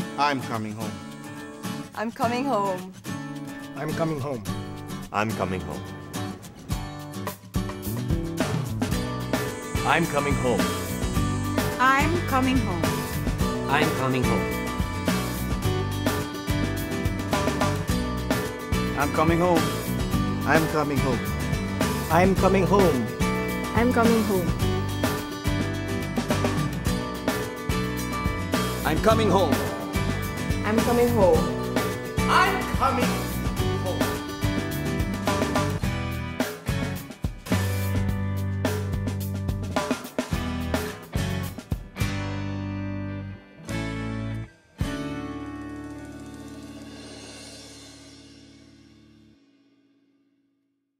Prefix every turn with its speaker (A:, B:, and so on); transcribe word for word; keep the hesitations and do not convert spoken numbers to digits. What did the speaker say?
A: I'm coming home.
B: I'm coming home.
C: I'm coming home.
D: I'm coming home.
E: I'm coming home.
F: I'm coming home.
G: I'm coming home.
A: I'm coming home. I'm coming home.
C: I'm coming home.
F: I'm coming home.
E: I'm coming home.
B: I'm coming home.
C: I'm coming